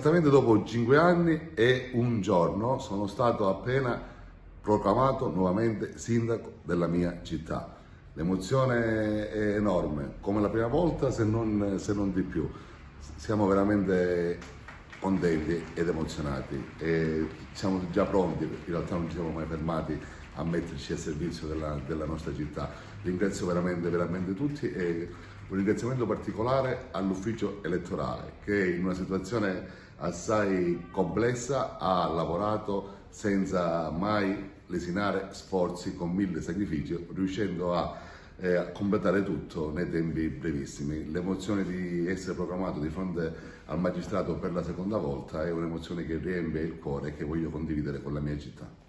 Esattamente dopo 5 anni e un giorno sono stato appena proclamato nuovamente sindaco della mia città. L'emozione è enorme, come la prima volta se non di più. Siamo veramente contenti ed emozionati e siamo già pronti, in realtà non ci siamo mai fermati a metterci a servizio della nostra città. Ringrazio veramente tutti e un ringraziamento particolare all'ufficio elettorale che in una situazione assai complessa ha lavorato senza mai lesinare sforzi, con 1000 sacrifici, riuscendo a completare tutto nei tempi brevissimi. L'emozione di essere proclamato di fronte al magistrato per la seconda volta è un'emozione che riempie il cuore e che voglio condividere con la mia città.